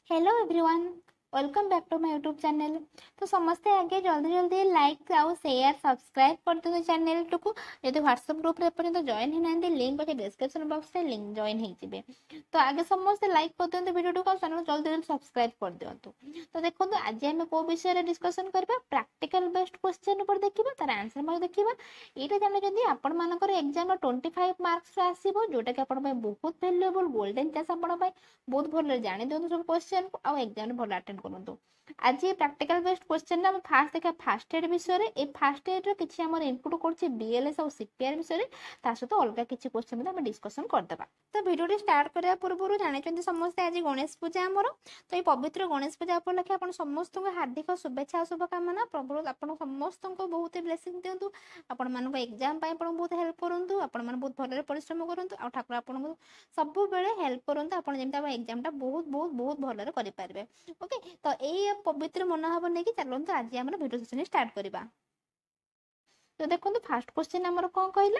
Hello everyone, welcome back to my YouTube channel. तो समस्ते आगे जल्दी जल्दी लाइक आउ शेयर सब्सक्राइब कर दियो चैनल टू। यदि व्हाट्सएप ग्रुप रे पर्यंत जॉइन होना लिंक अच्छे डिस्क्रिप्शन बॉक्स में लिंक जॉइन हो। तो आगे समस्ते लाइक कर दियो वीडियो को, चैनल जल्दी जल्दी सब्सक्राइब कर दियो। तो देखो आज आम को विषय डिस्कसन करबा प्रैक्टिकल बेस्ड क्वेश्चन ऊपर देखिबा, तार आंसर मध्ये देखिबा। एटा जाने जदी आपण मानकर एग्जाम 25 मार्क्स आसीबो, जोटा कि आपण पय बहुत वैल्यूएबल गोल्डन चांस आपण पय बहुत भल जानि दियंतु सब क्वेश्चन को आ एग्जाम भल अटेंड करंतु। आज ये प्रैक्टिकल बेस्ड क्वेश्चन ना फास्ट देखा फास्ट एड विषय रे। ए फास्ट एड रो किछि हमर इनपुट करछि बीएलएस और सीपीआर विषय रे, ता सहित अलगा किछि क्वेश्चन मध्ये हम डिस्कशन कर देबा। तो वीडियो स्टार्ट करया पूर्व जानि चंदी समस्त आज गणेश पूजा हमर। तो ये पवित्र गणेश पूजा उपलक्षे आपण समस्त को हार्दिक शुभेच्छा और शुभकामना। प्रभु आपण समस्त को बहुत ब्लेसिंग दियंतु, आपण मानको एग्जाम पय आपण बहुत हेल्प करंतु, आपण मान बहुत भलरे परिश्रम करंतु आ ठाकुर आपण को सब बेले हेल्प करंतु, आपण जेमता एग्जाम टा बहुत बहुत बहुत भलरे करि पारबे। ओके, तो ए पवित्र मनोभाव नेकी चलंतु आज हमर वीडियो सेशन स्टार्ट करबा। तो देखंतु फर्स्ट क्वेश्चन हमर कोन कहला,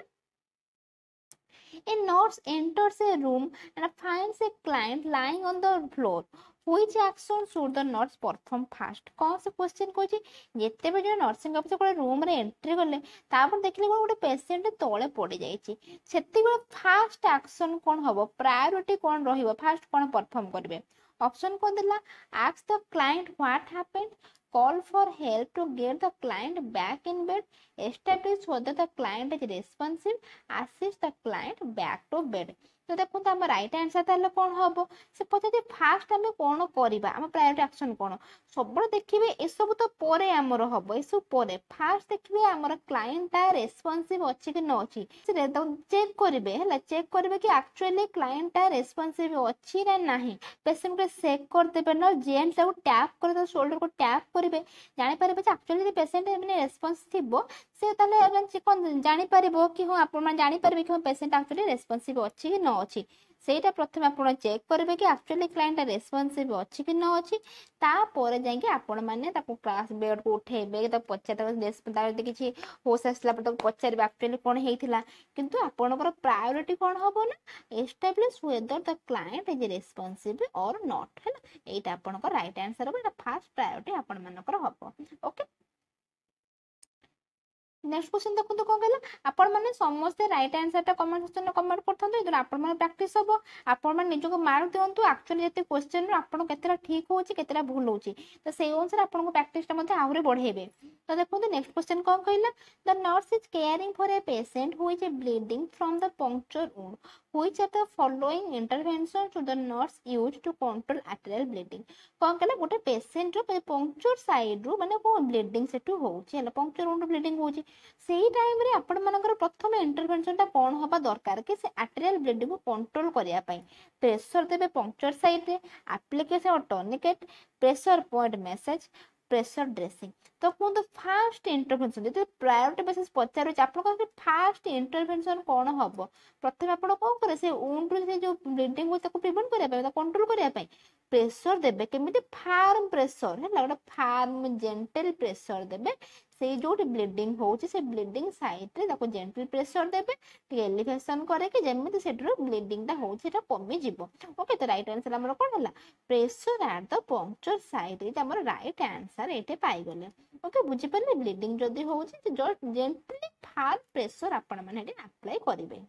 a nurse enters a room and finds a client lying on the floor. Which action should the nurse perform first? कौन से क्वेश्चन कोची जेते बे जो नर्सिंग ऑफिसर कोले रूम रे एंट्री करले तापर देखले कोन गोटे पेशेंट तळे पड़ी जाईची, सेति बेले फास्ट एक्शन कोन हबो, प्रायोरिटी कोन रहिबो, फास्ट कोन परफॉर्म करबे। ऑप्शन को दिला, ask the client what happened, call for help to get the client back in bed, establish whether the client is responsive, assist the client back to bed। तो देखो हम right answer ताले कोन हबो, से पछे फास्ट हम कोन करबा, हम प्रायोरिटी एक्शन कोन सब देखिबे। ए सब तो परे हमर हबो, ए सब परे फास्ट देखिबे हमर क्लाइंट ता रेस्पोंसिव अछि कि न अछि, से चेक करिवे हला, चेक करिवे कि एक्चुअली क्लाइंट ता रेस्पोंसिव अछि ना नाही। पेशेंट को चेक कर देबे न, जेंट्स को टैप कर दे, शोल्डर को टैप करिवे, जानि पारिबे जे एक्चुअली पेशेंट माने रेस्पोंस थिबो, से ताले कोन जानि पारिबो कि हो आपण माने जानि पारिबे कि पेशेंट एक्चुअली रेस्पोंसिव अछि कि न अछि। सेटा प्रथम आपण चेक करिवे कि एक्चुअली क्लाइंट रेस्पोंसिव अछि कि न अछि। ता परे जाय कि आपण माने ताको क्लास बेड को उठेबे, ता पछे ता देश ता किछि होश आसला पर ताको पछारबे एक्चुअली कोन हेइथिला। किंतु आपणकर प्रायोरिटी कोन हबो ना, establish whether the client is responsive और नॉट है ना। एटा आपणकर राइट आंसर हबो, एटा फर्स्ट प्रायोरिटी आपण मानकर हबो। ओके, नेक्स्ट क्वेश्चन देखो तो कोन कहला, आपण माने समस्त राइट आंसर ता कमेंट सेक्शन में कमेंट करथंतु। इधर आपण माने प्रैक्टिस हबो, आपण माने निजो को मार्क दियंतु एक्चुअली जते क्वेश्चन रो आपण केतेरा ठीक होची केतेरा भूल होची, तो सेही अनुसार आपण को प्रैक्टिस ता मध्ये आउरे बढ़ेबे। तो देखो तो नेक्स्ट क्वेश्चन कोन कहला, the nurse is caring for a patient who is bleeding from the puncture wound, which are the following intervention to the nurse use to control arterial bleeding. कोन कहला गोटे पेशेंट रो पंक्चर साइड रो माने को bleeding सेटू होची हला, puncture wound bleeding होची, सेही टाइम रे आपण मानकर प्रथम इंटरवेंशन टा कोन होबा दरकार कि से आर्टेरियल ब्लीडिंग को कंट्रोल करिया पई। प्रेशर देबे पंक्चर साइड रे, application of tourniquet, pressure point massage, pressure dressing. तो कोन तो फास्ट इंटरवेंशन जते प्रायोरिटी बेसिस पचारो आपण को फास्ट इंटरवेंशन कोन हबो, प्रथम आपण को करे से वुंड रे जो ब्लीडिंग हो ताको प्रिवेंट करिया पई, कंट्रोल करिया पई प्रेशर देबे, केमिति फार्म प्रेशर है लागटा, फार्म जेंटल प्रेशर देबे। से जो ब्लीडिंग होची से ब्लीडिंग साइड रे ताको जेंटल प्रेशर देबे, टी एलिवेशन करे कि जेमिति सेटर ब्लीडिंग ता होची एटा कमी जिवो। ओके, तो राइट आंसर हमर कोन हला, pressure at the puncture site, इटा हमर राइट आंसर एटे पाई गले। ओके, बुझि परले ब्लीडिंग जदी होची तो जेंटली फार्म प्रेशर आपण माने एटे अप्लाई करिवे।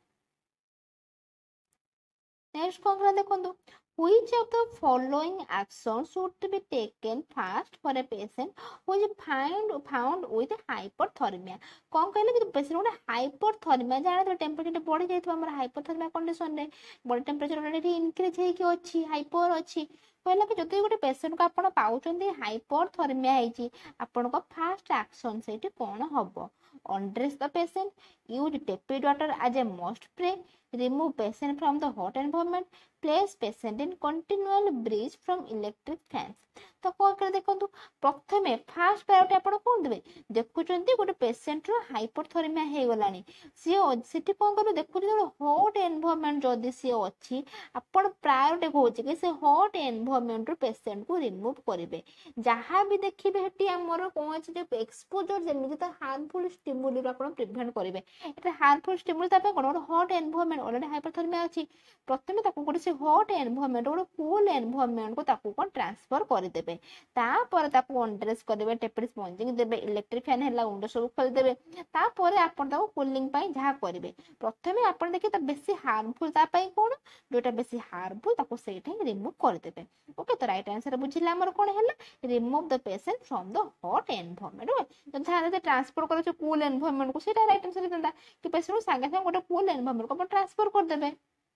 नेक्स्ट कोन देखंतु, which of the following actions should be taken first for a patient who is found with hypothermia। कौन कहले कि पेशेंट गोटे हाइपरथर्मिया जाने तो टेम्परेचर बढ़ी जाइतो, हमर हाइपरथर्मिया कंडीशन रे बॉडी टेम्परेचर ऑलरेडी इंक्रीज हेकी अछि, हाइपर अछि। कहला कि जति गोटे पेशेंट को आपण पाउचंदी हाइपरथर्मिया हेची, आपण को फर्स्ट एक्शन सेठी कोन हबो, undress the patient, use tepid water as a must spray, remove patient from the hot environment, place patient in continual breeze from electric fans। तो कौन कर देखंतु, प्रथमे फास्ट प्रायोरिटी आपण कोन देबे, देखुचंती गोटे पेशेंट रो हाइपरथर्मिया हे गलानी, सी सिटी कोन करू देखुची हॉट एनवायरनमेंट जदी सी अछि, आपण प्रायोरिटी होची कि से हॉट एनवायरनमेंट रो पेशेंट को रिमूव करिवे। जहां भी देखिबे हेटी हमर कोन अछि जे एक्सपोजर जेमिति त हार्मफुल स्टिमुली रो आपण प्रिवेंट करिवे। एटा हार्मफुल स्टिमुली ता कोन हॉट एनवायरनमेंट ऑलरेडी हाइपोथर्मिया अछि प्रथमे ताको गोटे से हॉट एनवायरनमेंट गोटे कूल एनवायरनमेंट को ताको कोन ट्रांसफर कर देबे तापर ताको अनड्रेस करबे टेम्परेचर स्पंजिंग देबे इलेक्ट्रिक फैन हैला विंडो सब खोल देबे तापर आपण ताको कूलिंग पई जहा करबे प्रथमे आपण देखि त बेसी हार्मफुल ता पई कोन जोटा बेसी हार्मफुल ताको सेठे रिमूव कर देबे ओके तो राइट आंसर बुझिला हमर कोन हैला remove the patient from the hot environment तो जहां ट्रांसफर करो कूल एनवायरनमेंट को सेटा राइट आंसर देता कि पेशेंट संगे संगे गोटे कूल एनवायरनमेंट को ट्रांसफर कर देबे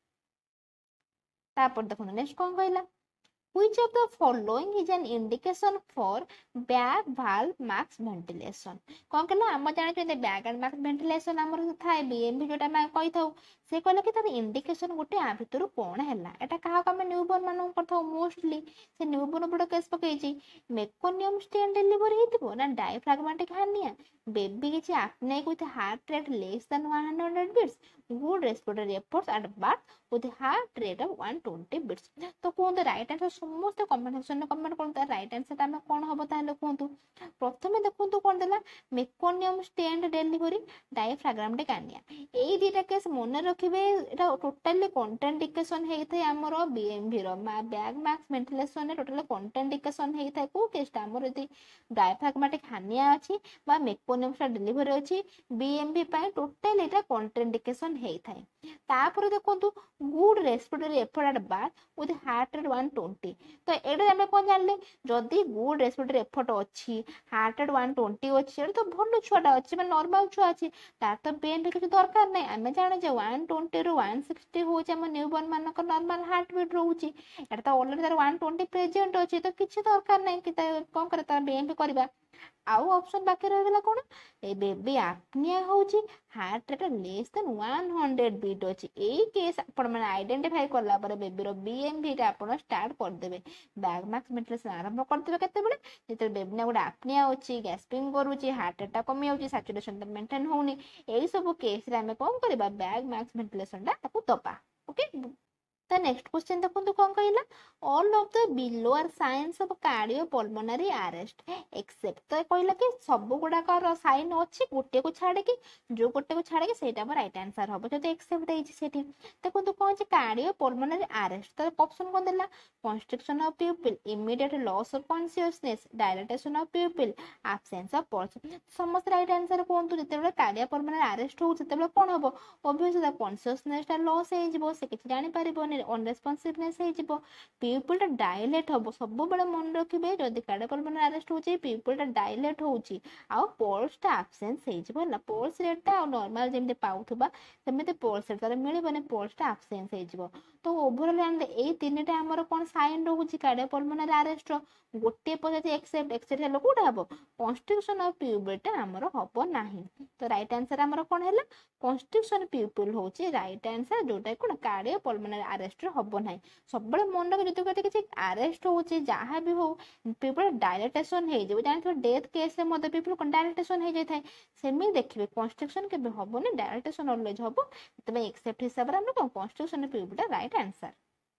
तापर देखो नेक्स्ट कोन कहला Which of the following is an indication for bag valve max ventilation? कौन कहला हम जाने चाहिए बैग एंड मैक्स वेंटिलेशन हमर थाए बीएमवी जोटा मैं कहि थाउ से कहला कि तार इंडिकेशन गोटे आ भितर कोन हैला एटा कहा हम न्यूबॉर्न मानन करथाउ मोस्टली से न्यूबॉर्न बड केस पकेछि मेकोनियम स्टेन डिलीवरी हेतिबो ना डायफ्राग्मेटिक हार्निया बेबी किछि आपने with heart rate less than 100 beats good respiratory efforts at birth with heart rate of 120 beats तो कोन द राइट आंसर समस्त कमेंट सेक्शन में कमेंट करता राइट आंसर आमे कोन हबो ताले कोंतु प्रथमे देखंतु कोन देला meconium stain delivery diaphragmatic hernia एई दीटा केस मन रखिबे एटा टोटली कॉन्ट्राइंडिकेशन हेइथै हमरो बीएमवी रो बैग मैक्स वेंटिलेशन टोटली कॉन्ट्राइंडिकेशन हेइथै को केसटा हमर यदि डायफ्राग्मेटिक हार्निया अछि बा मेकोनियम स्टेन डिलीवरी अछि बीएमवी पय टोटली एटा कॉन्ट्राइंडिकेशन हेइथै तापर देखंतु good respiratory effort at birth with heart rate 120 तो एटा हम कोन जानले जदी गुड रेस्पिरेटरी एफर्ट अछि हार्ट रेट 120 अछि तो भलो छुआटा अछि बा नॉर्मल छुआ अछि तार तो बीएमवी किछ दरकार नै हमें जाने जे 120 रु 160 हो जे हम न्यूबॉर्न मानक नॉर्मल हार्ट बीट रहउची एटा तो ऑलरेडी तार 120 प्रेजेंट अछि तो किछ दरकार नै कि कोन करे तार बीएमवी करबा आउ ऑप्शन बाकी रह गेला कोन ए बेबी आपनिया होउची heart rate less than 100 beat अछि एई केस आपण माने आइडेंटिफाई करला पर बेबी रो बीएमवी टा आपण स्टार्ट कर देबे बैग मैक्स वेंटिलेशन आरंभ कर देबे केते बेले जेते बेबी ना गोटे आपनिया होची गैस्पिंग करूची हार्ट रेट टा कमी होची सैचुरेशन टा मेंटेन होउनी एई सब केस रे हमें कोन करबा बैग मैक्स वेंटिलेशन टा ताको दबा ओके तो नेक्स्ट क्वेश्चन देखो कौन कहला all of the below are signs of cardiopulmonary arrest except तो कहला कि सब गुडा कर साइन अछि गोटे को छाड़े कि जो गोटे को छाड़े कि सेटा हमर राइट आंसर हबो जदि एक्सेप्ट देछि सेठी देखो तो कोन छै कार्डियोपल्मोनरी अरेस्ट तो ऑप्शन कोन देला constriction of pupil immediate loss of consciousness dilatation of pupil absence of pulse समस्त राइट आंसर कोन तो जते कार्डियोपल्मोनरी अरेस्ट हो जते कोन हबो ऑब्वियसली द कॉन्शियसनेस टा लॉस हे जिवो से किछ जानि परिबो अनरेस्पॉन्सिवनेस हे जिवो प्यूपिल टा डायलेट हबो सब बेले मन रखिबे जदी कार्डियोपल्मोनरी अरेस्ट होची प्यूपिल टा डायलेट होची आ पल्स टा एब्सेंस हे जिवो ला पल्स रेट टा नॉर्मल जेमते पाउथबा सेमते पल्स रेट तार मिलिबने पल्स टा एब्सेंस हे जिवो तो ओवरऑल एंड ए तीनटा हमर कोन साइन रहउची कार्डियोपल्मोनरी अरेस्ट रो गोटे पछे एक्सेप्ट हेलो कोडा हबो कंस्ट्रक्शन ऑफ प्यूपिल टा हमर हबो नाही तो राइट आंसर हमर कोन हैला कंस्ट्रक्शन प्यूपिल होची राइट आंसर जोटा कोन कार्डियोपल्मोनरी अरेस्ट हबो नाही सब बळे मन रख जति कते किछि अरेस्ट होची जहा भी हो प्यूपिल डायलेटेशन हे जे जानि तो डेथ केस रे मते प्यूपिल कोन डायलेटेशन हे जाय थाय सेमी देखिबे कंस्ट्रक्शन के हबो ने डायलेटेशन ऑलवेज हबो तबे एक्सेप्ट हिसाब रे हम constriction pupil right answer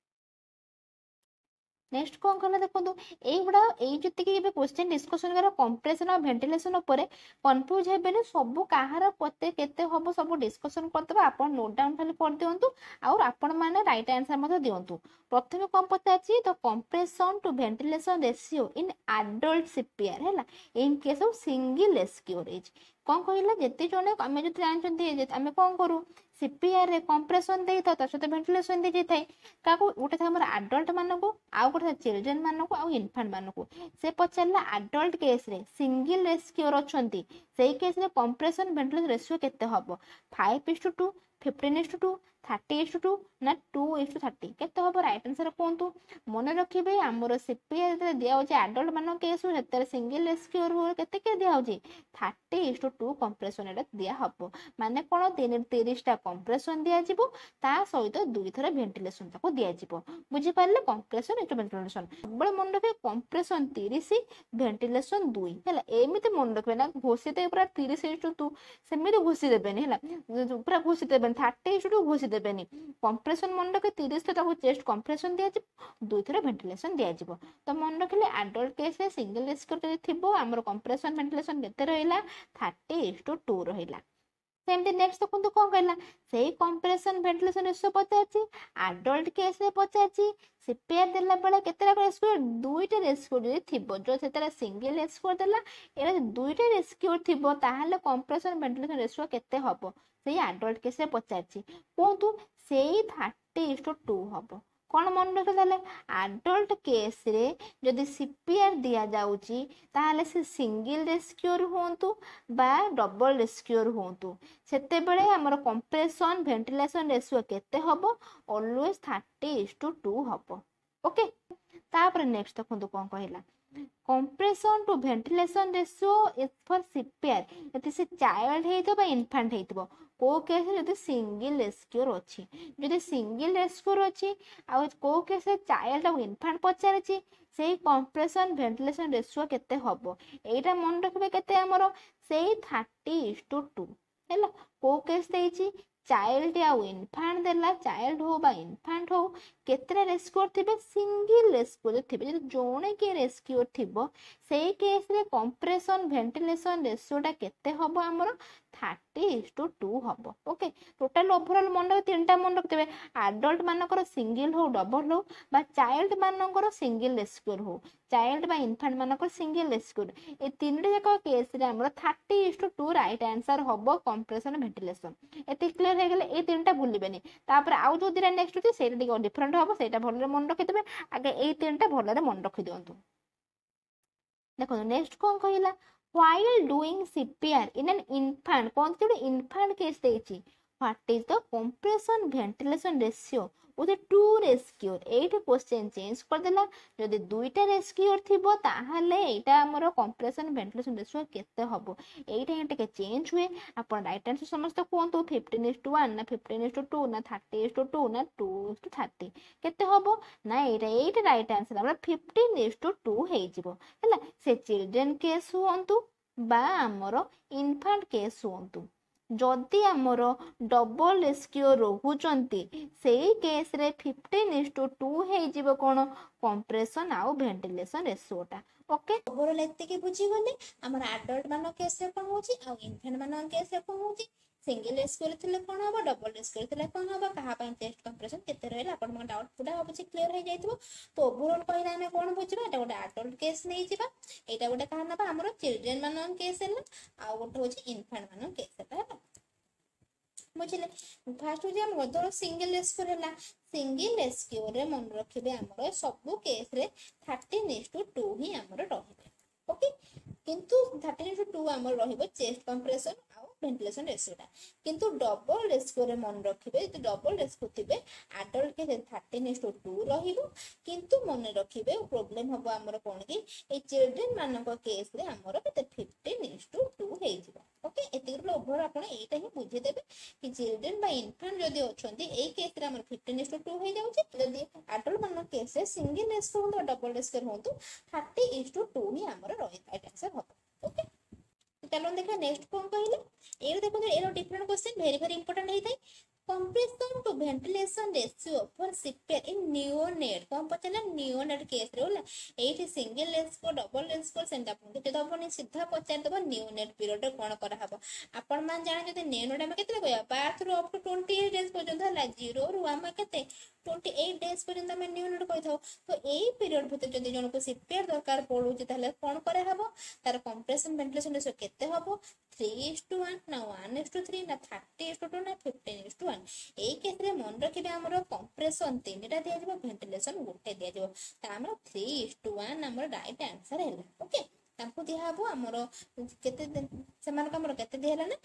next कौन कहला देखो एगुड़ा ये क्वेश्चन डिस्कशन कर कंप्रेशन और वेंटिलेशन ऊपर कंफ्यूज हेबेनी सब कहार पते केते हबो सब डिस्कशन करतबा आपण नोट डाउन खाली कर दियंतु और आपण माने राइट आंसर मते दियंतु प्रथमे कोन पताछि तो compression to ventilation ratio in adult CPR हैला इन केस ऑफ सिंगल रेस्क्यूरेज कौन कहला जति जने आमे जो जानचंती आमे कोन करू सीपीआर रे कंप्रेशन देई था सहित वेंटिलेशन दे जाय काको गोटे था हमर एडल्ट मानको आ गोटे चिल्ड्रन मानको आ इन्फेंट मानको से पचला एडल्ट केस रे सिंगल रेस्क्यूर अछंती सेही केस रे कंप्रेशन वेंटिलेशन रेशियो केते हबो 5:2 15:2 30:2 ना 2:30 केते हबो राइट आंसर कोंतु मन रखिबे हमर सीपीआर रे दिया होचे एडल्ट मानो केस हेतर सिंगल रेस्क्यूर हो केते के दिया होचे 30:2 कंप्रेशन एटा दिया हबो माने कोन 30 टा कंप्रेशन दिया जिवो ता सहित दुई थरा वेंटिलेशन ताको दिया जिवो बुझी पारले कंप्रेशन एटा वेंटिलेशन बळे मन रखे कंप्रेशन 30 वेंटिलेशन 2 हैला एमिते मन रखबे ना घोषिते पूरा 30:2 सेमिते घोषि देबेनी हैला पूरा घोषि देबेनी 30:2 घोषि देबेनी कंप्रेशन मन रखे 30 ताको चेस्ट कंप्रेशन दिया जिवो दुई थरा वेंटिलेशन दिया जिवो तो मन रखले एडल्ट केस रे सिंगल रेस्क्यूर थिबो हमर कंप्रेशन वेंटिलेशन केते रहिला 30:2 रहिला सेमती नेक्स्ट देखो कौन कहला से कंप्रेशन वेंटिलेशन रेशियो पचार आडल्ट केस रे पचार सीपीआर देला बेले केतेटा रेस्क्यू दुईटा रेस्क्यू जदि थिबो जो सेतेटा सिंगल रेस्क्यू देला एरा दुईटा रेस्क्यू थिबो ताहाले कंप्रेशन वेंटिलेशन रेशियो केते हबो सेही आडल्ट केस रे पचार कोंतु सेही 30:2 हबो कौन मन रखिदेले आडल्ट केस रे जदि सीपीआर दिया जाउची ताहाले से सिंगल रेस्क्यूर होंतु बा डबल रेस्क्यूर होंतु सेते बेले हमर कंप्रेशन वेंटिलेशन रेशियो केते हबो ऑलवेज 30:2 हबो ओके तापर नेक्स्ट देखंतु कोन कहला compression to ventilation ratio is for CPR यदि से चाइल्ड हेइतो बा इन्फेंट हेइतो को केस जदि सिंगल रेस्क्यूर अछि जदि सिंगल रेस्क्यूर अछि आ को केस चाइल्ड आ इन्फेंट पचारछि सेही कंप्रेशन वेंटिलेशन रेशियो केते हबो एटा मन रखबे केते हमरो सेही 30:2 हैला को केस देछि चाइल्ड आ इन्फेंट देला चाइल्ड हो बा इन्फेंट हो केतरा रेस्क्यूर थिबे सिंगल रेस्क्यूर थिबे जदि जोणे के रेस्क्यूर थिबो सेही केस रे कंप्रेशन वेंटिलेशन रेशियोटा केते हबो हमरो 30:2 हबो ओके टोटल ओवरऑल मन रख तीनटा मन रखतबे एडल्ट मानकर सिंगल हो डबल हो बा चाइल्ड मानकर सिंगल रेस्क्यूर हो चाइल्ड बा इन्फेंट मानकर सिंगल रेस्क्यूर ए तीनटा जाक केस रे हमरो 30:2 राइट आंसर हबो कंप्रेशन वेंटिलेशन एते क्लियर हे गेले ए तीनटा भूलिबेनी तापर आउ जो दिरा नेक्स्ट होती सेटा डिको डिफरेंट हबो सेटा भलरे मन रखितबे आगे ए तीनटा भलरे मन रखि दियंतु देखो नेक्स्ट कोन कहिला while doing CPR in an infant consider infant case देछि what is the compression ventilation ratio with two rescue एटा क्वेश्चन चेंज कर देला जदि दुईटा रेस्क्यूर थिबो ताहाले एटा हमरो कंप्रेशन वेंटिलेशन रेशियो केते हबो एटा एटा चेंज हुए अपन राइट आंसर समस्त कोंतु 15:1 ना 15:2 ना 30:2 ना 2:30 केते हबो ना एटा राइट आंसर हमरा 15:2 हे जिवो हैला से चिल्ड्रन केस हुंतु बा हमरो इन्फेंट केस हुंतु जदि आमर डबल रेस्क्यू रोचंती सेही केस रे 15:2 हे जिवो कोन कंप्रेशन आउ वेंटिलेशन रेशियोटा ओके ओवरऑल एते के बुझी गले हमर एडल्ट मानो केस रे कोन होची आ इन्फेंट मानो केस रे कोन होची सिंगल रेस्क्यू थिले कोन हबो डबल रेस्क्यू थिले कोन हबो कहा पय चेस्ट कंप्रेशन केते रहला अपन म डाउट पूरा हबो छि क्लियर हे जाइतबो तो ओवरऑल कहला हमें कोन बुझिबा एटा गोटे एडल्ट केस नै जिबा एटा गोटे कहा नबा हमर चिल्ड्रन मानो केस हैला आ गोटे होची इन्फेंट मानो केस हैला बुझिले फास्ट हो जे हम गदर सिंगल रेस्क्यू हैला सिंगल रेस्क्यू रे मन रखिबे हमर सब केस रे 13:2 ही हमर रहिबे ओके किंतु 13:2 हमर रहिबो चेस्ट कंप्रेशन आ वेंटिलेशन रेशियोटा किंतु डबल रेस्क्यू रे मन रखिबे तो डबल रेस्क्यू थिबे एडल्ट के 13:2 रहिबो किंतु मन रखिबे प्रॉब्लम हबो हमर कोन कि ए चिल्ड्रन मानको केस रे हमर केते 15:2 हे जिवो ओके एतिकरो ओभर आपण एटा ही बुझे देबे कि चिल्ड्रन बा इन्फेंट जदी अछंती ए केस रे हमर 15:2 हे जाउची जदी एडल्ट मानको केस रे सिंगल रेस्क्यू हो डबल रेस्क्यू होंतु 30:2 ही हमर रहि राइट आंसर हबो ओके चलो देखा नेक्स्ट कोन कहले ए देखो एरो डिफरेंट क्वेश्चन वेरी इंपोर्टेंट हेतै compression to ventilation ratio for CPR in neonate कोन पचला नियोनेट केस रे होला एठी सिंगल रेस्क्यू डबल रेस्क्यू सेंटा पॉइंट ते दबनी सीधा पचार दबो नियोनेट पीरियड रे कोन करा हबो आपण मान जाने जदि नियोनेट हम केते कहया बर्थ रो अप टू 28 डेज पर्यंत होला 0 रु हम केते 28 डेज पर्यंत हम नियोनेट कहि थाउ तो एई पीरियड भीतर जदि जन को सीपीआर दरकार पड़ू जे ताले कोन करे हबो तार कंप्रेशन वेंटिलेशन रेशियो केते हबो 3:1 ना 1:3 ना 30:2 ना 15:1 ए केस रे मन रखिबे हमरो कंप्रेशन तीनटा दिया जबो वेंटिलेशन गोटे दिया जबो ता हमरो 3:1 हमरो राइट आंसर हैला ओके तांको दिया हबो हमरो केते समान हमरो केते दिया ना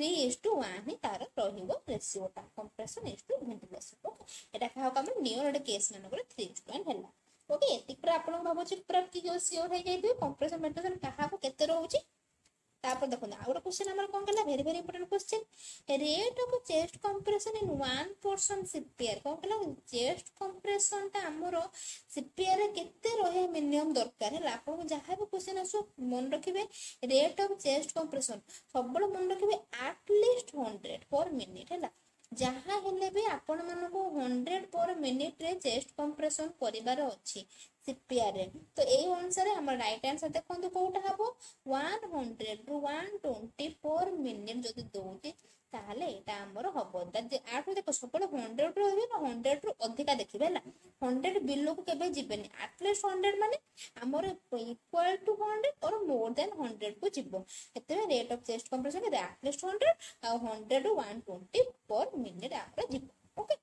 3:1 ही तार रहिबो रेशियोटा compression is to ventilation okay एटा कहा हम नियोनेट केस मानकर 3:1 हैला ओके एतिक पर आपण भाबो छि पूरा क्लियर सियोर हे जाइबे कंप्रेशन वेंटिलेशन कहा को केते रहउछि तापर देखो आ गोटे क्वेश्चन हमर कोन कहला very important question rate of chest compression in 1% CPR कोन कहला चेस्ट कंप्रेशन ता हमरो सीपीआर रे केते रहे मिनिमम दरकार है आपन जहां भी क्वेश्चन आसो मन रखिबे रेट ऑफ चेस्ट कंप्रेशन सबले मन रखिबे एट लीस्ट 100 पर मिनिट हैला जहां हेले भी आपण मानको 100 पर मिनिट रे चेस्ट कंप्रेशन करिवार अछि CPR रे। तो एई अनुसार हमर राइट आंसर देखंतु कोउटा हबो 100 रु 124 मिनिट जदि दउची ताहले एटा हमर हबो। आठु देखो सबले 100 रु होबे ना 100 रु अधिका देखिबे ହେଲା 100 बिलो को केबे जिबेनी एटलीस्ट 100 माने हमर इक्वल टू 100 और मोर देन 100 को जिवो एते रेट ऑफ चेस्ट कंप्रेशन के एटलीस्ट 100 और 100 टू 120 पर मिनिट आपरे जिवो। ओके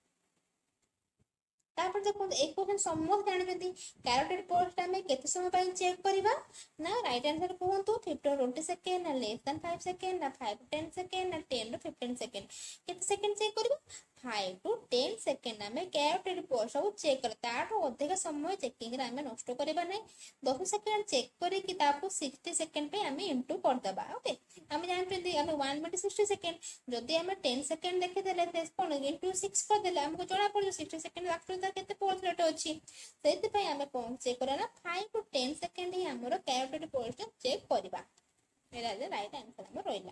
तापर देखो एक क्वेश्चन समस्त जानबेती कैरोटिड पोस्ट हमें केते समय पय चेक करबा ना राइट आंसर कहंतु 15 20 सेकंड ना लेस देन 5 सेकंड ना 5 10 सेकंड ना 10 टू 15 सेकंड केते सेकंड चेक करबा 5 टू 10 सेकंड हमें कैरोटिड पोस्ट सब चेक कर ताठो अधिक समय चेकिंग रे हमें नष्ट करबा नै 10 सेकंड चेक करी कि ताको 60 सेकंड पे हमें इनटू कर दबा। ओके हमें जानबेती हमें 1 मिनट 60 सेकंड जदी हमें 10 सेकंड देखि देले कोन इनटू 6 कर देले हमको जणा पड़ 60 सेकंड लास्ट केते पोस्ट रेट अछि सेति पय हमें कोन चेक करा ना 5 टू 10 सेकंड ही हमरो कैरोटिड पोस्ट चेक करबा एरा जे राइट आंसर हमर रोइला।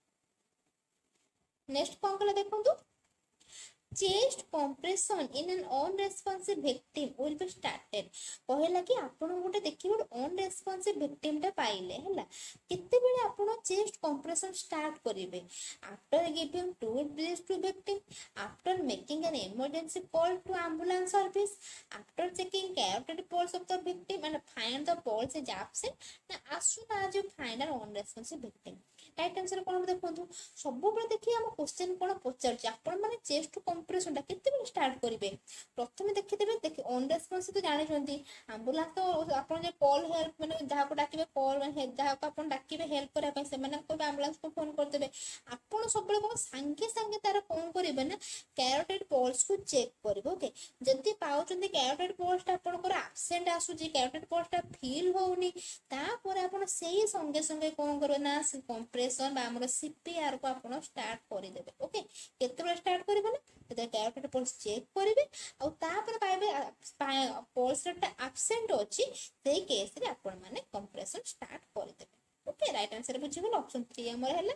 नेक्स्ट कोन कले देखंतु chest compression in an unresponsive victim will be started कहला कि आपण गोटे देखि गोटे unresponsive victim टा पाइले हैला केते बेले आपण chest compression start करिवे after giving fluid breath to victim after making an emergency call to ambulance service after checking carotid pulse of the victim and find the pulse is absent na as soon as you find an unresponsive victim right answer कोन देखंतु सब बेले देखि हम question कोन पचार छी आपण माने chest compression टा केते बेले स्टार्ट करिवे प्रथमे देखि देबे देखि अनरेस्पॉन्सिव तो जानि छथि एम्बुलेंस तो आपण जे कॉल हेल्प माने जहा को डाकिबे कॉल माने जहा को आपण डाकिबे हेल्प करा पय से माने को एम्बुलेंस को फोन कर देबे आपण सब बेले कोन संगे संगे तार कोन करिवे ना कैरोटिड पल्स को चेक करिवे। ओके जति पाउ छथि कैरोटिड पल्स टा आपण को एब्सेंट आसु जी कैरोटिड पल्स टा फील होउनी ता पर आपण सेही संगे संगे कोन करबे ना कंप्रेशन बा हमर सीपीआर को आपण स्टार्ट करि देबे। ओके केते बेले स्टार्ट करिवे ना ते कैरोटिड पल्स चेक करिवे आ तापर पाइबे पल्स रेट एब्सेंट अछि सेही केस रे आपण माने कंप्रेशन स्टार्ट करि देबे। ओके राइट आंसर बुझिबो ऑप्शन 3 हमर हैला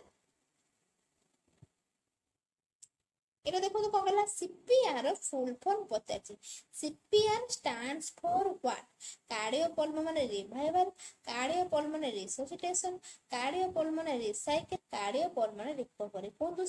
एटा देखो तो कहला सीपीआर फुल फॉर्म पचाची CPR stands for what cardiopulmonary revival cardiopulmonary resuscitation cardiopulmonary recycle cardiopulmonary recovery कोन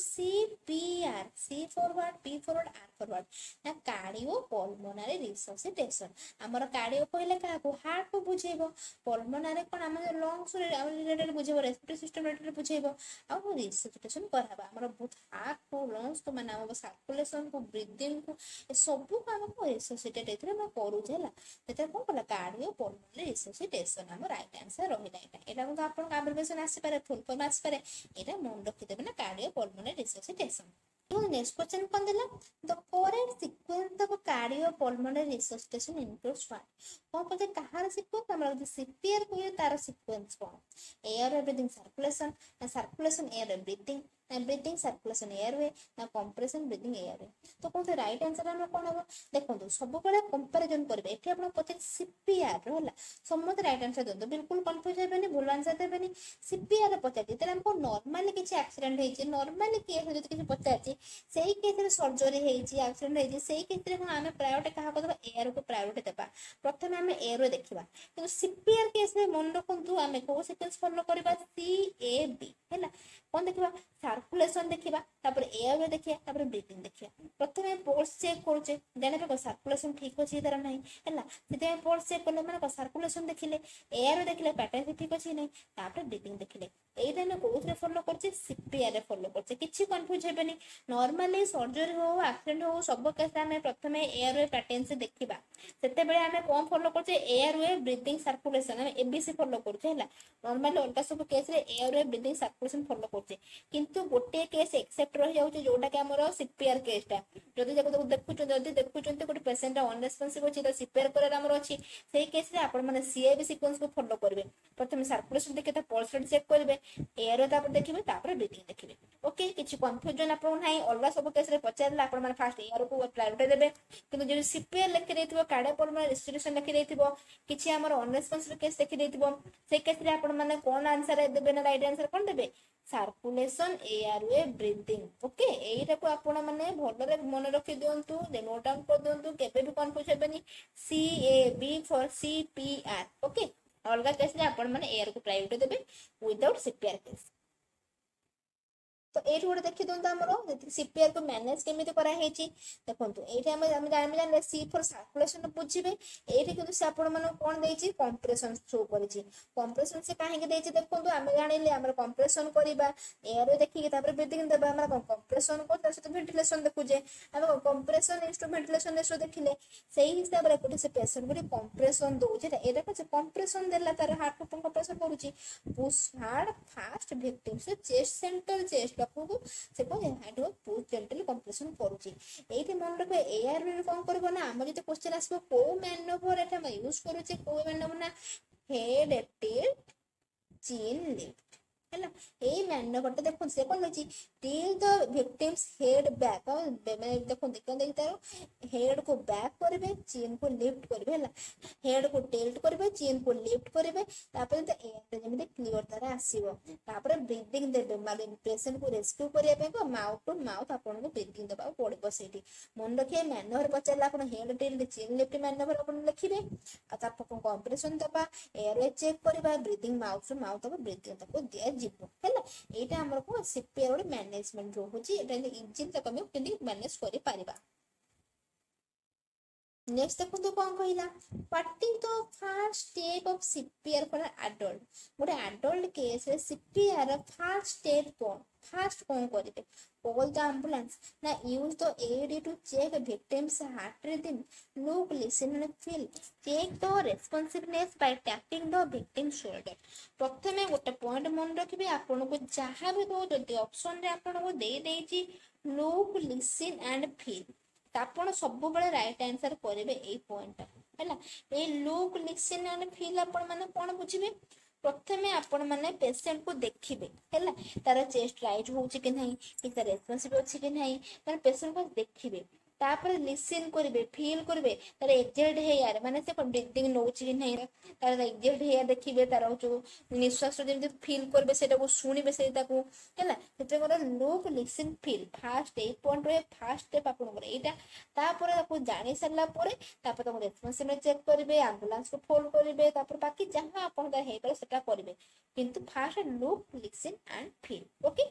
CPR C for what P for what R for what ना कार्डियोपल्मोनरी रिससिटेशन हमर कार्डियो कहले का को हार्ट को बुझेबो पल्मोनरी कोन हमर लंग्स रिलेटेड बुझेबो रेस्पिरेटरी सिस्टम रिलेटेड बुझेबो आ रिससिटेशन करहबा हमर बहुत हार्ट को लंग्स को माने सर्कुलेशन को ब्रीदिंग को ए सब को हम को रिससिटेट एथरे हम करू जेला तेते कोन कला कार्डियोपल्मोनरी रिससिटेशन हम राइट आंसर रहिला एटा को आपन का एब्रिविएशन आसी पारे फुल फॉर्म आसी पारे एटा मन रखि देबे ना कार्डियोपल्मोनरी रिससिटेशन। नेक्स्ट क्वेश्चन कोन देला the correct sequence of cardiopulmonary resuscitation includes what कोन पते कहार सीक्वेंस हमरा सीपीआर को तार सीक्वेंस कोन air breathing circulation air breathing ना ब्रीदिंग सर्कुलेशन एयरवे ना कंप्रेशन ब्रीदिंग एयरवे तो कोन राइट आंसर हम कोन हो देखंतु सब बेले कंपैरिजन करबे एठी आपण पते सीपीआर होला समस्त राइट आंसर दंतो बिल्कुल कंफ्यूज हेबेनी भूल आंसर देबेनी सीपीआर पचाती तेरे हमको नॉर्मली किछि एक्सीडेंट हेछि नॉर्मली केस जति किछि पचाती सेही केस रे सर्जरी हेछि एक्सीडेंट हेछि सेही केस रे हम प्रायोरिटी कहा को देबा एयर को प्रायोरिटी देबा प्रथमे हम एयर रे देखिबा किंतु सीपीआर केस रे मन रखंतु हम को सीक्वेंस फॉलो करबा सीएबी हैला कोन देखिबा सर्कुलेशन देखिबा तापर एयर रे देखिया तापर ब्रीथिंग देखिया प्रथमे पल्स चेक करछे देने पे सर्कुलेशन ठीक अछि तार नाही हैला सेते पल्स चेक करले माने सर्कुलेशन देखिले एयर रे देखिले पैटर्न ठीक अछि नाही तापर ब्रीथिंग देखिले एइटा ने कोथरे फॉलो करछे सीपीआर रे फॉलो करछे किछि कंफ्यूज हेबेनी नॉर्मली सर्जरी हो एक्सीडेंट हो सब केस में प्रथमे एयर वे पैटर्न से देखिबा सेते बेले हमें कोन फॉलो करछे एयर वे ब्रीथिंग सर्कुलेशन हम एबीसी फॉलो करछे हैला नॉर्मली अलगा सब केस रे airway breathing circulation follow करछे किंतु गोटे केस एक्सेप्ट रहि जाउछे जोटा के हमरो सीपीआर केसटा जदि देखुचंते गोटे पेशेंट अनरेस्पॉन्सिव अछि त सीपीआर करे हमरो अछि सेही केस रे आपण माने सीएबी सीक्वेंस को फॉलो करबे प्रथमे सर्कुलेशन देखि त पल्स रेट चेक करबे एयर रे तापर देखिबे तापर ब्रीथिंग देखिबे। ओके किछि कंफ्यूजन आपण नाही अलगा सब केस रे पचारला आपण माने फास्ट एयर को प्रायोरिटी देबे किंतु जे सीपीआर लिखि देथिबो कार्डियोपल्मोनरी रिससिटेशन लिखि देथिबो किछि हमरो अनरेस्पॉन्सिव केस लिखि देथिबो से केस रे आपण माने कोन आंसर देबे ना राइट आंसर कोन देबे सर्कुलेशन एयरवे ब्रीथिंग। ओके एटा को आपण माने भलरे मन रखि दियंतु, नोट डाउन कर दियंतु, केबे भी कंफ्यूज हेबेनी। C A B for C P R. Okay अलगा केस रे आपण माने एयर को प्रायोरिटी देबे विदाउट सीपीआर केस। तो ये गोटे देखी दिखाँ आमर सीपीआर को मैनेज केमी कराई देखो ये जान सी फॉर सर्कुलेशन बुझे ये कि आपण मान कौन दे कंप्रेशन शो कर कंप्रेशन से कहीं देखो आम जाने आम कंप्रेशन करवा एयर देखिए ब्रीथिंग देवा आम कंप्रेशन कर सहित भेंटिलेशन देखुचे आम compression is to ventilation is two देखिले से हिसाब से पेशेंट को कंप्रेशन दौचे ये कंप्रेशन देला तार हार्ट को कंप्रेशन करुच्ची पुश हार्ड फास्ट विक्टिम से चेस्ट सेंटर चेस्ट को से हार्ट को पुश जेंटली कंप्रेशन करुच्ची ये मन रख एयर कौन कर ना आम जो क्वेश्चन आसो को मैनोवर एटा यूज करुचे को मैनोवर ना हेड टिल्ट chin lift है यही मैनोवर देखो से कौन लगी tilt the victim's head back देखो देखो तार हेड को बैक करेंगे चीन को लिफ्ट करेंगे है हेड को टिल्ट करेंगे चीन को लिफ्ट करेंगे तापर एयर जमी क्लियर तार आसो तापर ब्रीथिंग देवे माने पेशेंट को रेस्क्यू करने माउथ टू माउथ आपन को ब्रीथिंग देवा पड़ो से मन रखिए मैनोवर पचारे आप head tilt chin lift manoeuvre आप लिखे कंप्रेशन देवा एयर चेक करवा breathing mouth to mouth breathing दिया एटा हमर को सीपीआर रो मैनेजमेंट रोहुची एटा इजी तक हम केंदी मैनेज करि परिबा। नेक्स्ट देखो कौन कहला what is the first step of CPR for adult गोटे एडल्ट केस रे सीपीआर फर्स्ट स्टेप कौन फर्स्ट कौन करिवे कॉल द एम्बुलेंस ना use the AED to check victim's heart rhythm look listen and feel check the responsiveness by tapping the victim shoulder. प्रथमे गोटे point मन रखिबे आपन को जहां भी दो जदी ऑप्शन रे आपन को दे देची लुक लिसन एंड फील आपण सब बळे राइट आंसर करेबे ए पॉइंट हैला A look listen and feel आपण माने कोन बुझिबे प्रथमे आपण माने पेशेंट को देखिबे हैला तार चेस्ट राइट होउची कि नहीं कि तार रेस्पॉन्सिबल अछि कि नहीं माने पेशेंट को देखिबे तापर लिसन करिवे फील करिवे तार एक्जेक्ट हेयर माने से ब्रीथिंग नोची कि नहीं तार एक्जेक्ट हेयर देखिबे तार जो निश्वास जेमि फील करबे सेटा को सुनिबे सेटा को हैला सेटा को look listen feel first A point रे फर्स्ट स्टेप आपण को एटा तापर आपको जानि सरला परे तापर तुम रेस्पॉन्सिबल चेक करिवे एम्बुलेंस को फोन करिवे तापर बाकी जहां आपण दा हेबर सेटा करिवे किंतु first look listen and feel. Okay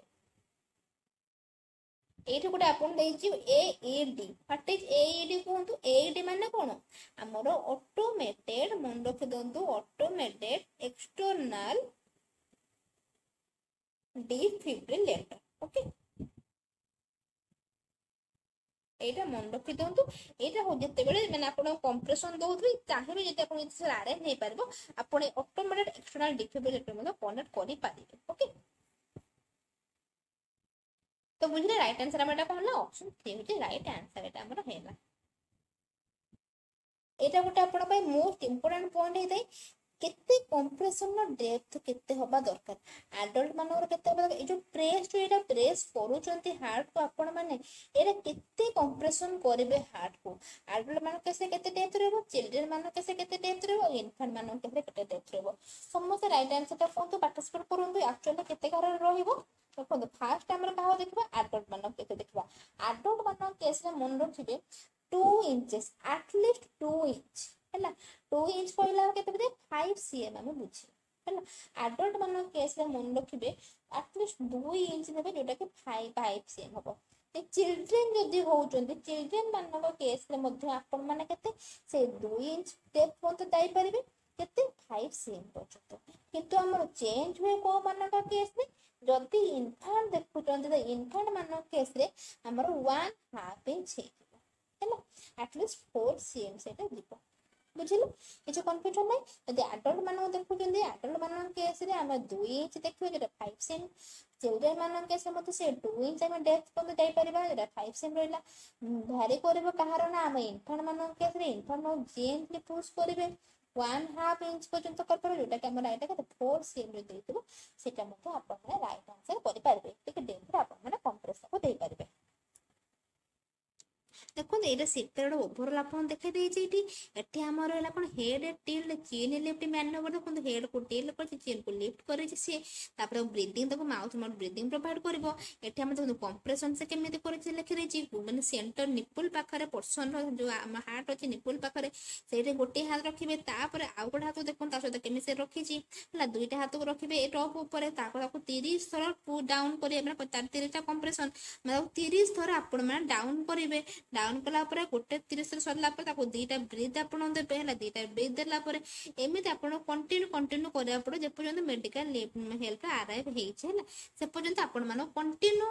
एठी गोटे आपन देछि एईडी व्हाट इज एईडी कहंतु एईडी माने कोन हमरो ऑटोमेटेड मन रख दंतु ऑटोमेटेड एक्सटर्नल डिफिब्रिलेटर। ओके एटा मन रखि दंतु एटा हो जते बेले माने आपण कंप्रेशन दोथि चाहे भी जते आपण इसे अरेंज नै परबो आपण ऑटोमेटेड एक्सटर्नल डिफिब्रिलेटर मतलब कनेक्ट करि पारिबे। ओके तो बुझले राइट आंसर हमर कहला ऑप्शन 3 होचे राइट आंसर एटा हमर हेला। एटा गोटे आपण पय मोस्ट इंपोर्टेंट पॉइंट हेतै केते कंप्रेशन नो डेप्थ केते होबा दरकार एडल्ट मानवर केते होबा ए जो प्रेस जो एटा प्रेस करूचंती हार्ट को आपण माने एरा केते कंप्रेशन करबे हार्ट को एडल्ट मान केसे केते डेप्थ रहबो चिल्ड्रन मान केसे केते डेप्थ रहबो इन्फेंट मान केसे केते डेप्थ रहबो समस्त राइट आंसर ता कोन तो पार्टिसिपेट करंतु एक्चुअली केते कारण रहइबो देखो फास्ट हमर कहा देखबा एडल्ट मान केते देखबा एडल्ट मान केस रे मन रखिबे 2 इंचेस एटलीस्ट 2 इंच हैला 2 इंच कहला केते बदे 5 cm हम बुझी हैला एडल्ट मान केस रे मन रखिबे एटलीस्ट 2 इंच नेबे जोटा के 5 cm हबो ए चिल्ड्रन जदी होउचंदी चिल्ड्रन मान को केस रे मध्ये आपण माने केते से 2 इंच डेप्थ पॉइंट दाई परिबे केते 5 cm पछतो किंतु हमर चेंज हुए को मान का केस रे जदी इन्फेंट देखुचंदी त इन्फेंट मान केस रे हमर 1/2 इंच हैला एटलीस्ट 4 cm सेटा दीपो बुझिलो किछ कंफ्यूजन नै यदि एडल्ट मानो देखुचंदी एडल्ट मानो केस रे हम 2 इंच देखियो जेटा 5 cm चिल्ड्रन मानो केस मते से 2 इंच हम डेप्थ को जाई परिबा जेटा 5 cm रहला भारी करबो कहारो ना हम इन्फेंट मानो केस रे इन्फेंट नो जेंटली पुश करिवे 1/2 इंच पर्यंत कर पर जोटा के हमरा एटा के 4 cm रे देथिबो सेटा मते आपण राइट आंसर करि पारबे ठीक डेप्थ आपण माने कंप्रेशन को देई पारबे। ଦେଖନ୍ତୁ ଏଇଟା ସେପାରେଟ୍ ଓଭରଲାପ ଦେଖେଇ ଦେଇଛି ଏଠି। ଏଠି ଆମର ହେଲା କ'ଣ ହେଡ୍ ଟିଲ୍ଡ ଚିନ୍ ଲିଫ୍ଟ ମ୍ୟାନୁଭର। ଦେଖନ୍ତୁ ହେଡ୍କୁ ଟିଲ୍ଡ କରିଛି, ଚିନ୍କୁ ଲିଫ୍ଟ କରିଛି ସିଏ। ତାପରେ ବ୍ରିଦିଂ ତାକୁ ମାଉଥ ବ୍ରିଦିଂ ପ୍ରୋଭାଇଡ୍ କରିବ। ଏଠି ଆମେ ଦେଖନ୍ତୁ କମ୍ପ୍ରେସନ୍ ସେ କେମିତି କରିଛି ଲେଖିଦେଇଛି, ମାନେ ସେଣ୍ଟର ନିପୁଲ ପାଖରେ ପର୍ସନର ଯୋଉ ଆମ ହାର୍ଟ ଅଛି ନିପୁଲ ପାଖରେ ସେଇଠି ଗୋଟିଏ ହାତ ରଖିବେ, ତାପରେ ଆଉ ଗୋଟେ ହାତ ଦେଖନ୍ତୁ ତା ସହିତ କେମିତି ସେ ରଖିଛି ହେଲା, ଦୁଇଟା ହାତକୁ ରଖିବେ ଏ ଟପ୍ ଉପରେ, ତାକୁ 30 ଥର ଡାଉନ୍ କରିବେ, ମାନେ 30ଟା କମ୍ପ୍ରେସନ୍, ମାନେ ତାକୁ 30 ଥର ଆପଣ ମାନେ ଡାଉନ୍ କରିବେ। ଡାଉନ୍ କଲା ପରେ ଗୋଟେ 30 ଥର ସରିଲା ପରେ ତାକୁ 2ଟା ବ୍ରିଥ୍ ଆପଣ ଦେବେ ହେଲା। 2ଟା ବ୍ରିଥ୍ ଦେଲା ପରେ ଏମିତି ଆପଣ କଣ୍ଟିନ୍ୟୁ କରିବାକୁ ପଡ଼ିବ ଯେପର୍ଯ୍ୟନ୍ତ ମେଡିକାଲ ହେଲ୍ଥ ଆରାଇଭ୍ ହେଇଛି ହେଲା। ସେ ପର୍ଯ୍ୟନ୍ତ ଆପଣ ମାନଙ୍କୁ କଣ୍ଟିନ୍ୟୁ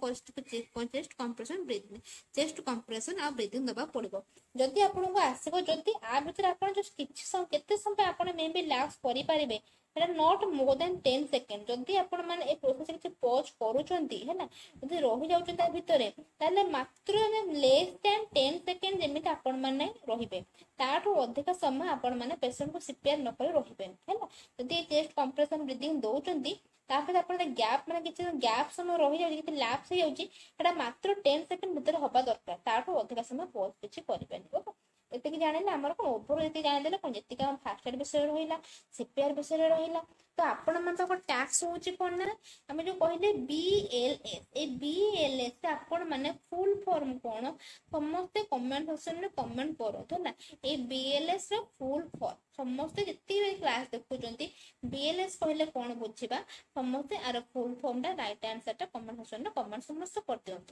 ଚେଷ୍ଟ କମ୍ପ୍ରେସନ୍ ଆଉ ବ୍ରିଦିଂ ଦେବାକୁ ପଡ଼ିବ। ଯଦି ଆପଣଙ୍କୁ ଆସିବ, ଯଦି ଆ ଭିତରେ ଆପଣ କିଛି କେତେ ସମୟ ଆପଣ ମେ ବି ଲାକ୍ସ କରିପାରିବେ, ସେଟା ନଟ୍ ମୋର୍ ଦେନ୍ 10 ସେକେଣ୍ଡ। ଯଦି ଆପଣ ମାନେ ଏ ପ୍ରୋସେସ୍ କିଛି ପଜ୍ କରୁଛନ୍ତି ହେଲା, ଯଦି ରହିଯାଉଛନ୍ତି ତା ଭିତରେ, ତାହେଲେ ମାତ୍ର ଲେସ୍ ଦେନ୍ 10 ସେକେଣ୍ଡ ଯେମିତି ଆପଣ ମାନେ ରହିବେ। ତାଠୁ ଅଧିକ ସମୟ ଆପଣ ମାନେ ପେସେଣ୍ଟକୁ ସିପିଆର ନ କରି ରହିବେନି ହେଲା। ଯଦି ଚେଷ୍ଟ କମ୍ପ୍ରେସନ୍ ବ୍ରିଦିଂ ଦଉଛନ୍ତି, ତାପରେ ଆପଣ ଗ୍ୟାପ୍ ମାନେ କିଛି ଗ୍ୟାପ୍ ସମୟ ରହିଯାଉଛି, କିଛି ଲାପ୍ସ ହେଇଯାଉଛି, ସେଟା ମାତ୍ର 10 ସେକେଣ୍ଡ ଭିତରେ ହବା ଦରକାର। ତାଠୁ ଅଧିକ ସମୟ ପଜ୍ କିଛି କରିବେନି। ଏତିକି ଜାଣିଲେ ଆମର କ'ଣ ଓଭର, ଏତିକି ଜାଣିଦେଲେ କ'ଣ ଯେତିକି ଆମ ଫାର୍ଷ୍ଟ ଏଡ୍ ବିଷୟରେ ରହିଲା, ସିପିଆର ବିଷୟରେ ରହିଲା। ତ ଆପଣମାନଙ୍କ ଟାସ୍କ ହଉଛି କ'ଣ ନା, ଆମେ ଯୋଉ କହିଲେ BLS, ଏଇ BLS ଆପଣ ମାନେ ଫୁଲ୍ ଫର୍ମ କ'ଣ ସମସ୍ତେ କମେଣ୍ଟ ସେକ୍ସନରେ କମେଣ୍ଟ କରନ୍ତୁ ହେଲା। ଏଇ BLS ର ଫୁଲ୍ ଫର୍ମ ସମସ୍ତେ ଯେତିକି କ୍ଲାସ୍ ଦେଖୁଛନ୍ତି BLS କହିଲେ କ'ଣ ବୁଝିବା, ସମସ୍ତେ ଆର ଫୁଲ୍ ଫର୍ମଟା ରାଇଟ୍ ଆନ୍ସରଟା କମେଣ୍ଟ ସେକ୍ସନରେ କମେଣ୍ଟ ସମସ୍ତେ କରିଦିଅନ୍ତୁ।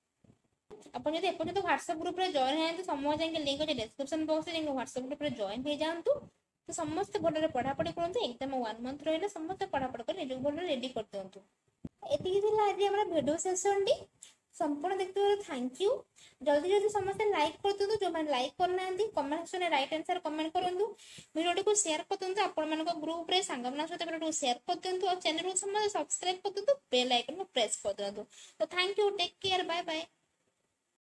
ଆପଣ ଯଦି ଏପର୍ଯ୍ୟନ୍ତ ହ୍ୱାଟ୍ସଆପ୍ ଗ୍ରୁପରେ ଜଏନ୍ ହେଇଯାନ୍ତି, ସମୟ ଯାଇକି ଲିଙ୍କ୍ ଅଛି ଡେସ୍କ୍ରିପସନ ବକ୍ସରେ, ଯାଇକି ହ୍ୱାଟ୍ସଆପ୍ ଗ୍ରୁପରେ ଜଏନ୍ ହେଇଯାଆନ୍ତୁ। ତ ସମସ୍ତେ ଭଲରେ ପଢ଼ାପଢ଼ି କରନ୍ତୁ। ଏକ୍ଜାମ 1 ମନ୍ଥ ରହିଲେ ସମସ୍ତେ ପଢ଼ାପଢ଼ି କରି ନିଜକୁ ଭଲରେ ରେଡି କରିଦିଅନ୍ତୁ। ଏତିକି ଥିଲା ଆଜି ଆମର ଭିଡ଼ିଓ ସେସନଟି। ସମ୍ପୂର୍ଣ୍ଣ ଦେଖିଥିବାରୁ ଥ୍ୟାଙ୍କ ୟୁ। ଜଲ୍ଦି ସମସ୍ତେ ଲାଇକ୍ କରିଦିଅନ୍ତୁ। ଯେଉଁମାନେ ଲାଇକ୍ କରିନାହାନ୍ତି କମେଣ୍ଟ ସେକ୍ସନରେ ରାଇଟ୍ ଆନ୍ସର କମେଣ୍ଟ କରନ୍ତୁ। ଭିଡ଼ିଓଟିକୁ ସେୟାର କରିଦିଅନ୍ତୁ ଆପଣମାନଙ୍କ ଗ୍ରୁପରେ, ସାଙ୍ଗମାନଙ୍କ ସହିତ ଭିଡ଼ିଓଟିକୁ ସେୟାର କରିଦିଅନ୍ତୁ। ଆଉ ଚ୍ୟାନେଲକୁ ସମସ୍ତେ ସବସ୍କ୍ରାଇବ୍ କରିଦିଅନ୍ତୁ, ବେଲ୍ ଆଇକନ୍କୁ ପ୍ରେସ୍ କରିଦିଅନ୍ତୁ। ତ thank you, take care, bye bye.